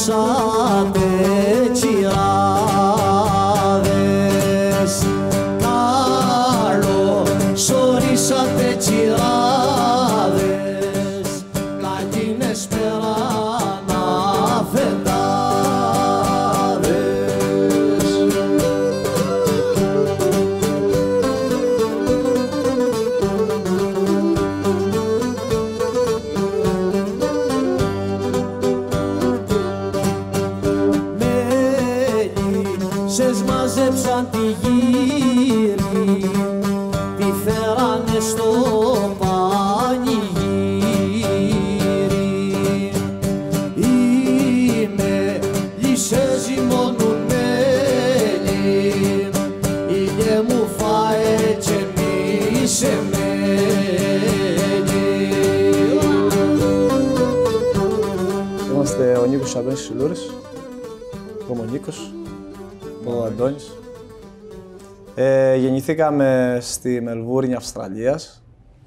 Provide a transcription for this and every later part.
σωρίσατε τσιράδες, καλό σωρίσατε τσιράδες, κακίνες περάνα φετάδες. Μέλισσες μαζέψαν τη γύρι, τη φέρανε στο πανηγύρι. Οι μέλισσες ζυμώνουν μέλι, ήλιε μου φάε και μη σε μέλι. Είμαστε ο Νίκος Αντώνης Σιλούρης, ο Νίκος, ο Αντώνης. Γεννηθήκαμε στη Μελβούρνη, Αυστραλίας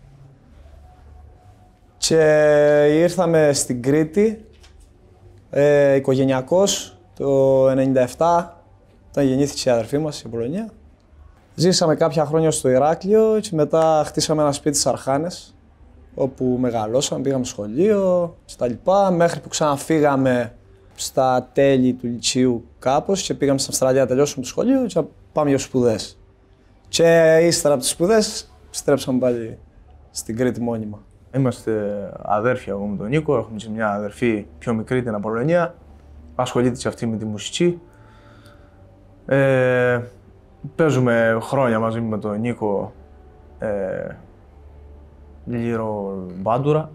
και ήρθαμε στην Κρήτη οικογενειακώς το 1997, όταν γεννήθηκε η αδερφή μας, η Πολωνία. Ζήσαμε κάποια χρόνια στο Ηράκλειο και μετά χτίσαμε ένα σπίτι στις Αρχάνες, όπου μεγαλώσαμε, πήγαμε σχολείο στα λοιπά, μέχρι που ξαναφύγαμε στα τέλη του λυκείου κάπως και πήγαμε στην Αυστραλία να τελειώσουμε το σχολείο και να πάμε για σπουδές. Και ύστερα από τις σπουδές στρέψαμε πάλι στην Κρήτη μόνιμα. Είμαστε αδέρφια εγώ με τον Νίκο, έχουμε και μια αδερφή πιο μικρή, την Απολωνία. Ασχολείται και αυτή με τη μουσική. Παίζουμε χρόνια μαζί με τον Νίκο γύρω μπάντουρα.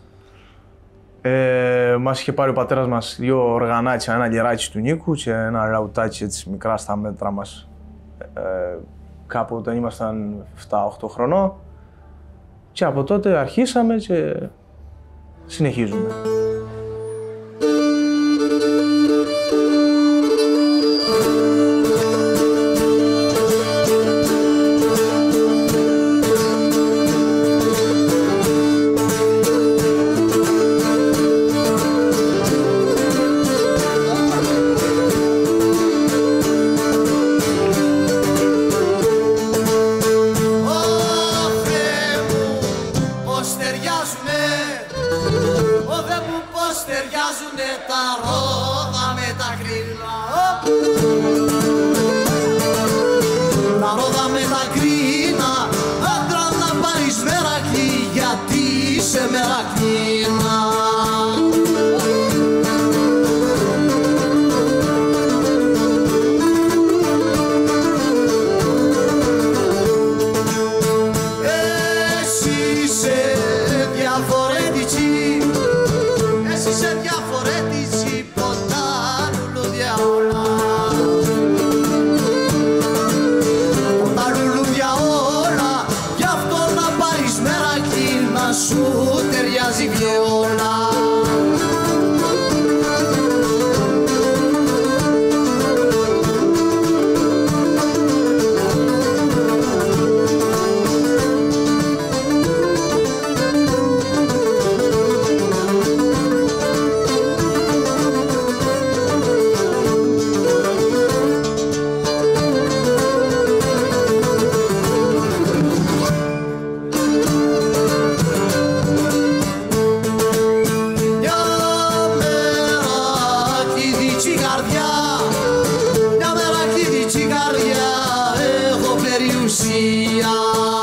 Μας είχε πάρει ο πατέρας μας δύο οργανάκια, ένα γεράκι του Νίκου και ένα λαουτάκι έτσι μικρά στα μέτρα μας. Κάπου όταν ήμασταν 7-8 χρονών και από τότε αρχίσαμε και συνεχίζουμε. Ταιριάζουνε τα ρόδα με τα κρίνα. Τα ρόδα με τα κρίνα. Άντρα να πάρεις Μερακλή, γιατί είσαι Μερακλίνα. Εσύ είσαι διαφορετική. Σε διαφορετική ποτά λουλούδια όλα. Ποτά λουλούδια όλα. Γι' αυτό να πάρεις Μερακλή, να σου ταιριάζει βιόλα. Μια μερακλήδικη καρδιά, έχω περιουσία.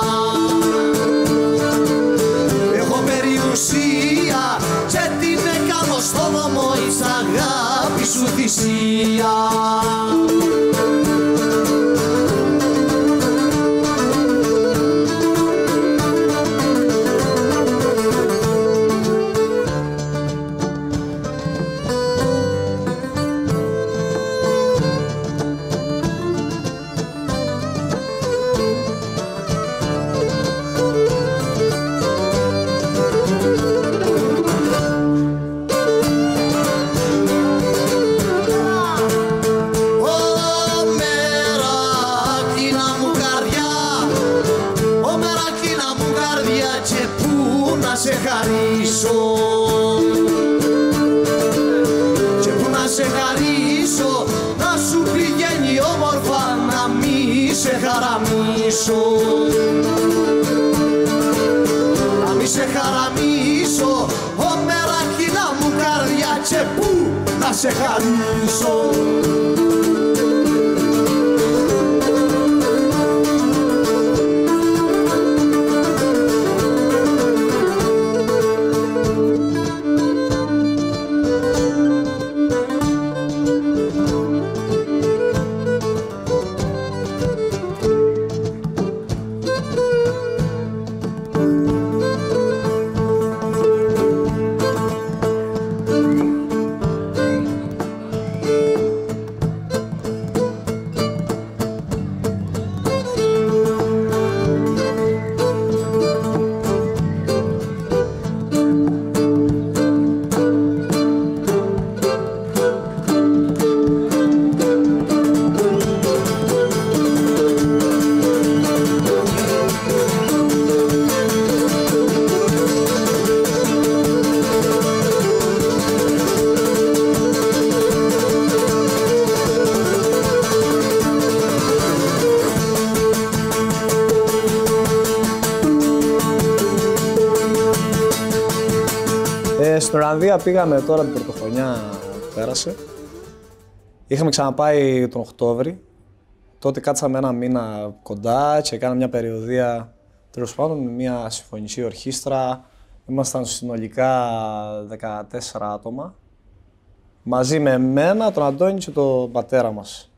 Έχω περιουσία και την έκανω στο δωμό εις αγάπη σου θυσία. σε χαραμίσω, να μη σε χαραμίσω, ω μερακίνα μου καρδιά, και πού να σε χαρίσω. Στην Ολλανδία πήγαμε τώρα την πρωτοχρονιά που πέρασε. Είχαμε ξαναπάει τον Οκτώβρη. Τότε κάτσαμε ένα μήνα κοντά και κάναμε μια περιοδεία, τέλος πάντων, με μια συμφωνική ορχήστρα. Ήμασταν συνολικά 14 άτομα. Μαζί με εμένα, τον Αντώνη και τον πατέρα μας.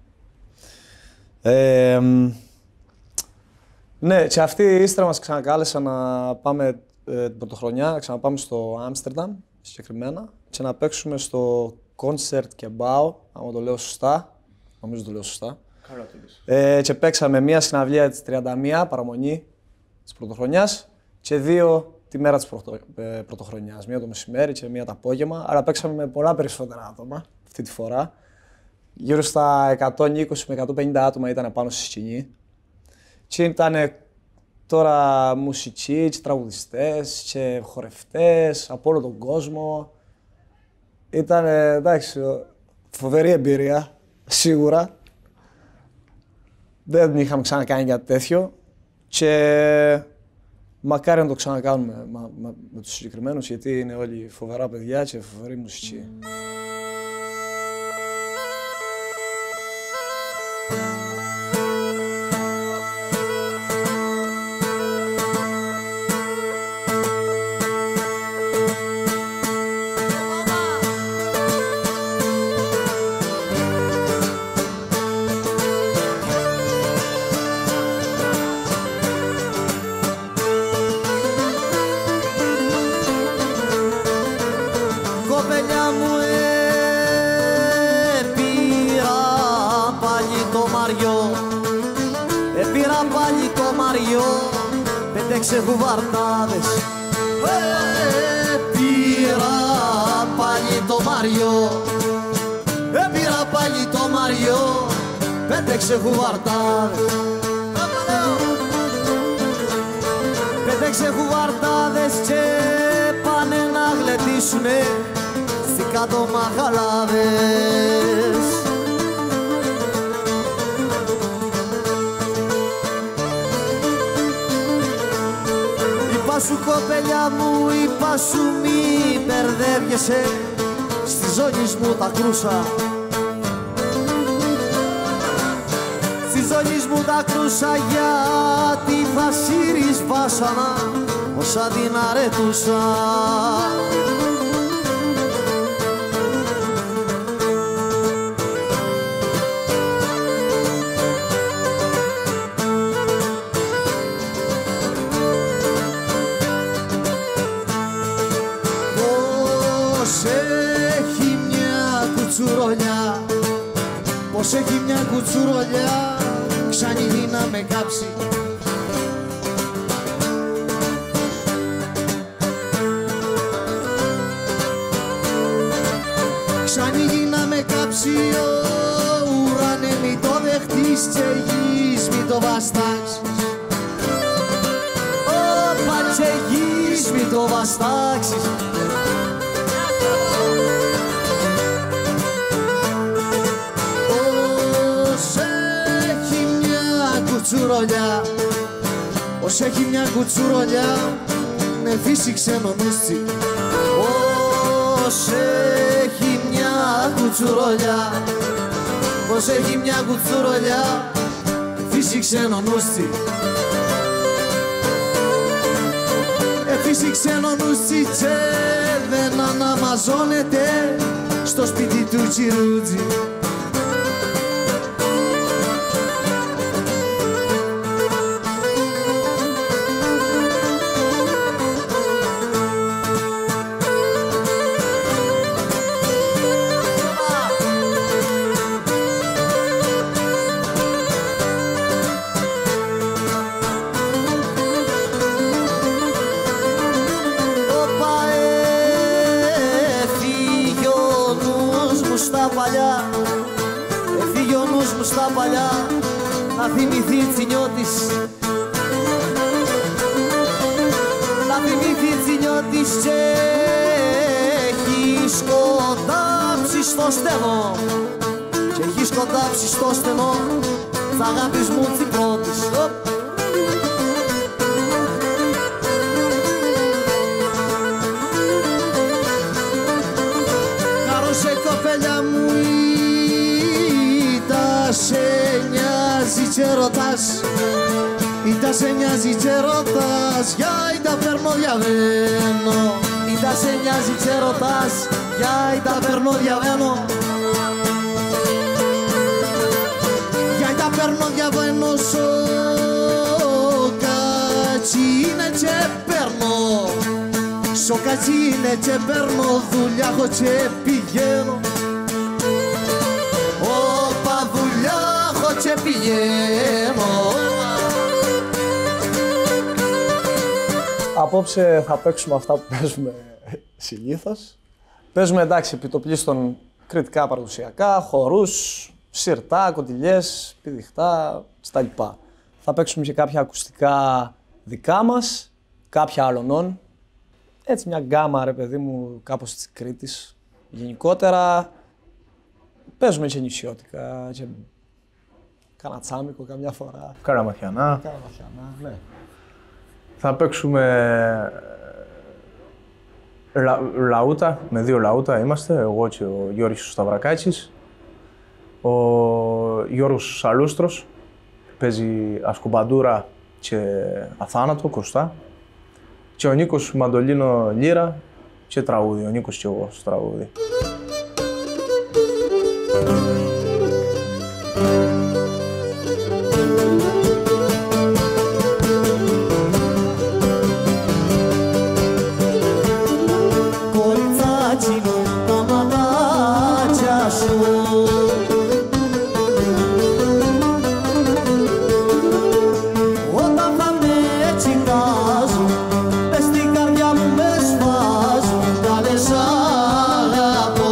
Ναι, και αυτοί ύστερα μας ξανακάλεσαν να πάμε την πρωτοχρονιά, να ξαναπάμε στο Άμστερνταμ συγκεκριμένα και να παίξουμε στο Concert και Bao, άμα το λέω σωστά. Νομίζω το λέω σωστά. Καλά το λες. Και παίξαμε μία συναυλία της 31, παραμονή της πρωτοχρονιάς, και δύο τη μέρα της πρωτοχρονιάς. Μία το μεσημέρι και μία το απόγευμα. Άρα παίξαμε με πολλά περισσότερα άτομα αυτή τη φορά. Γύρω στα 120 με 150 άτομα ήταν πάνω στη σκηνή. Και ήταν τώρα μουσικοί και τραγουδιστές και χορευτές από όλο τον κόσμο. Ήταν, εντάξει, φοβερή εμπειρία, σίγουρα. Δεν είχαμε ξανακάνει κάτι τέτοιο και μακάρι να το ξανακάνουμε με τους συγκεκριμένους, γιατί είναι όλοι φοβερά παιδιά και φοβερή μουσική. Πέταξε κουβαρτάδες, πήρα πάλι το Μαριό, πήρα πάλι το Μαριό, πέταξε κουβαρτάδες. Πέταξε κουβαρτάδες και πάνε να γλεντήσουνε στις κάτω μαχαλάδες. Είπα σου κοπέλια μου, είπα σου μη μπερδεύεσαι, στη ζώνη μου τα κρούσα. Στη ζώνη μου τα κρούσα γιατί θα σύρεις βάσανα όσα την αρέτουσα. Πως έχει μια κουτσουρολιά ξανοίγει να με κάψει. Ξανοίγει να με κάψει, ουράνε μη το δεχτείς και γης μη το βαστάξεις. Πάτσε γης μη το βαστάξεις. κουτσουρολιά. Ως έχει μια κουτσουρολιά, ναι φύση ξενονούστσι. Ως έχει μια κουτσουρολιά, ως έχει μια κουτσουρολιά, φύση ξενονούστσι. Φύση ξενονούστσι τσε δεν αναμαζώνεται στο σπίτι του τσιρούτζι. Έφυγε ο νους μου στα παλιά να θυμηθεί τσινιώτης. Να θυμηθεί τσινιώτης και έχει σκοτάψει στο στενό. Και έχει σκοτάψει στο στενό της αγάπης μου τσιπρώτης. Κάρωσε κοπέλια μου, είτε σε νοιάζει και ρωτάς, είτε σε νοιάζει και ρωτάς, για είτε παίρνω διαβαίνω. Είτε σε νοιάζει και ρωτάς, για είτε παίρνω διαβαίνω. Για είτε παίρνω διαβαίνω, σο κάτσι είναι και παίρνω. Σοκάτσι είναι και παίρνω, δουλειά έχω και πηγαίνω. Όπα δουλειά έχω και πηγαίνω. Απόψε θα παίξουμε αυτά που παίζουμε συνήθως. Παίζουμε εντάξει επιτοπλίστων κριτικά παραδοσιακά, χορούς, σιρτά, κοντιλιές, πηδιχτά, στα λοιπά. Θα παίξουμε και κάποια ακουστικά δικά μας, κάποια άλλων. Έτσι μια γκάμα ρε παιδί μου κάπως της Κρήτης. Γενικότερα παίζουμε και νησιώτικα και κάνα τσάμικο καμιά φορά. Καραμαθιανά. Καραμαθιανά, ναι. Θα παίξουμε λαούτα, με 2 λαούτα είμαστε, εγώ και ο Γιώργης Σταυρακάκης. Ο Γιώργος Σαλούστρος παίζει ασκουμπαντούρα και αθάνατο, κοστά. Και ο Νίκος μαντολίνο λύρα και τραγούδι, ο Νίκος και εγώ στο τραγούδι. Κοριτσάκι μου, τα μάτια σου όταν θα με τσιγκάζουν, μες στην καρδιά μου με σβάζουν, καλές αγαπώ.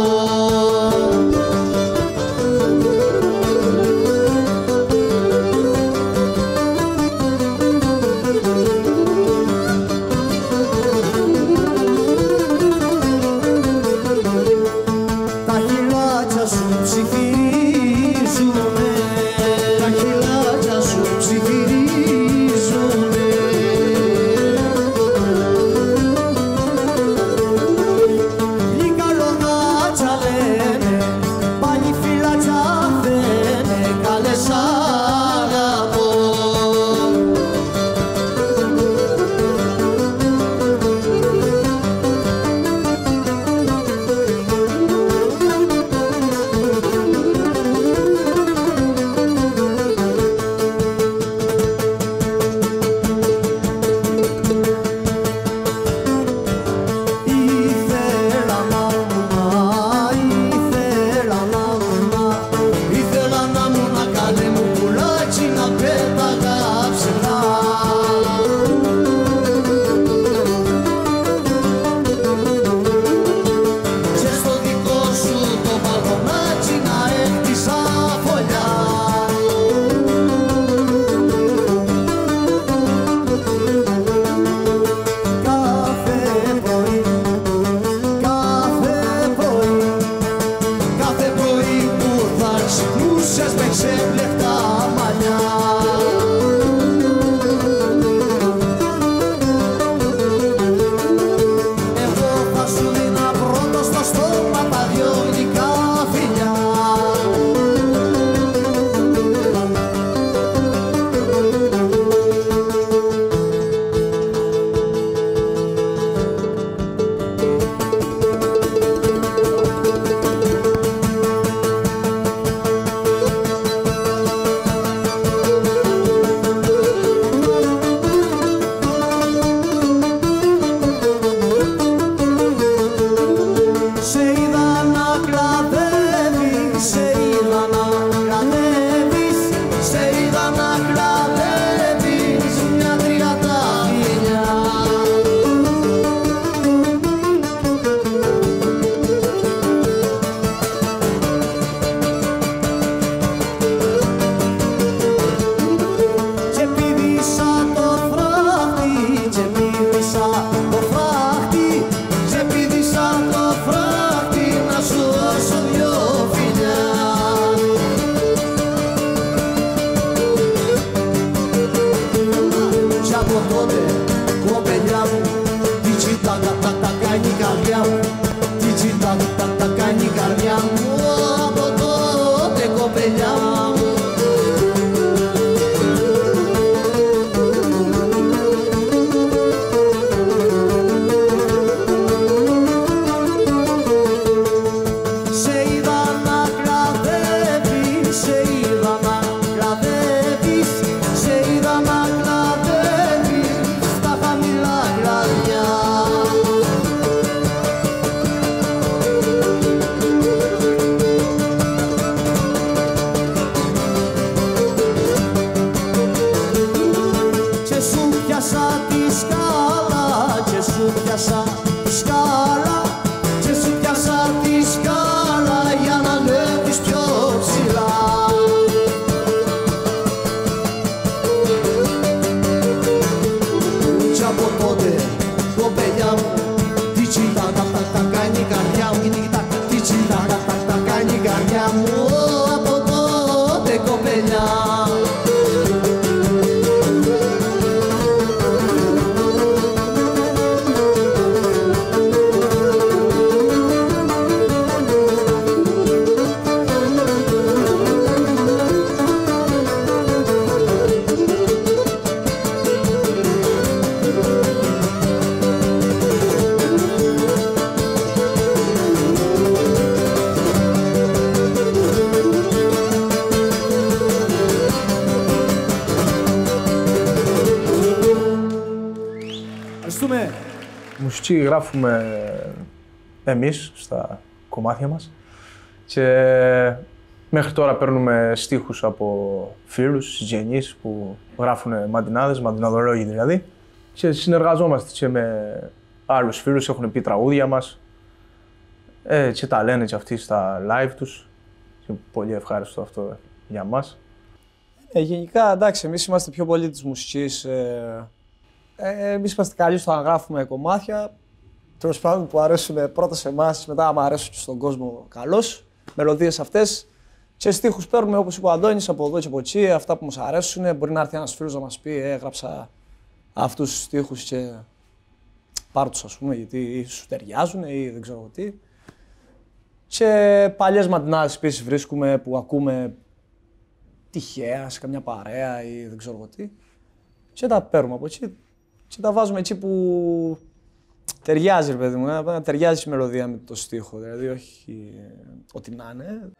μουσική γράφουμε εμείς στα κομμάτια μας και μέχρι τώρα παίρνουμε στίχους από φίλους, συγγενείς που γράφουν μαντινάδες, μαντιναδολόγοι δηλαδή, και συνεργαζόμαστε και με άλλους φίλους, έχουν πει τραγούδια μας και τα λένε και αυτοί στα live τους και πολύ ευχάριστο αυτό για μας. Γενικά, εντάξει, εμείς είμαστε πιο πολλοί της μουσικής. Εμείς είμαστε καλοί στο να γράφουμε κομμάτια. Τέλος πάντων που αρέσουν πρώτα σε εμάς, μετά άμα αρέσουν και στον κόσμο καλώς. Μελωδίες αυτές. Και στίχους παίρνουμε, όπως είπε ο Αντώνης, από εδώ και από εκεί, αυτά που μας αρέσουν. Μπορεί να έρθει ένας φίλος να μας πει: έγραψα αυτούς τους στίχους και πάρ' τους, ας πούμε, γιατί σου ταιριάζουν ή δεν ξέρω τι. Και παλιές μαντινάδες επίσης βρίσκουμε που ακούμε τυχαία σε καμιά παρέα ή δεν ξέρω τι. Και τα παίρνουμε από εκεί και τα βάζουμε εκεί που ταιριάζει, ρε παιδί μου, να ταιριάζει η μελωδία με το στίχο, δηλαδή όχι ό,τι να είναι.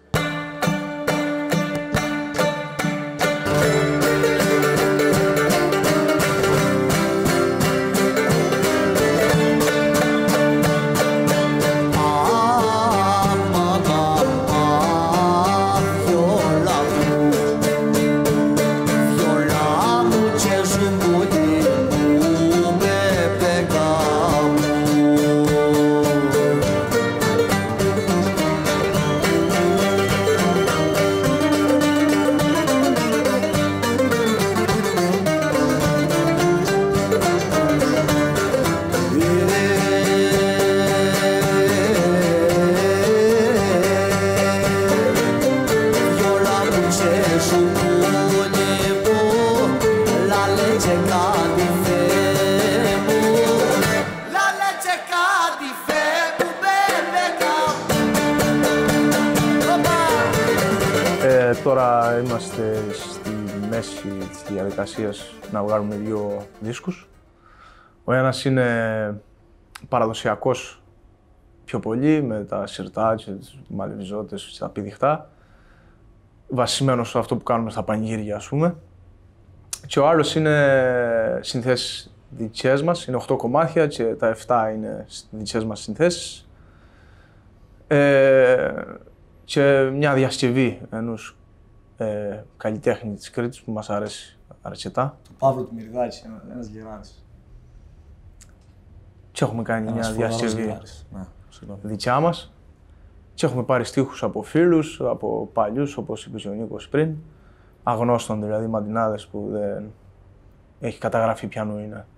Τώρα είμαστε στη μέση της διαδικασίας να βγάλουμε 2 δίσκους. Ο ένας είναι παραδοσιακός πιο πολύ, με τα σιρτά και τις μαλεβιζότες και τα πηδιχτά, βασισμένος σε αυτό που κάνουμε στα πανηγύρια, ας πούμε. Και ο άλλος είναι συνθέσεις δικές μας, είναι 8 κομμάτια και τα 7 είναι δικές μας συνθέσεις. Και μια διασκευή ενός καλλιτέχνη της Κρήτης που μας αρέσει αρκετά. Το Παύλο του Μυριδάκη, ένας γεράρης. Και έχουμε κάνει μια διασκευή δικιά μας. Και έχουμε πάρει στίχους από φίλους, από παλιούς, όπως είπε ο Νίκος πριν. Αγνώστων δηλαδή, μαντινάδες που δεν έχει καταγραφεί ποιανού είναι.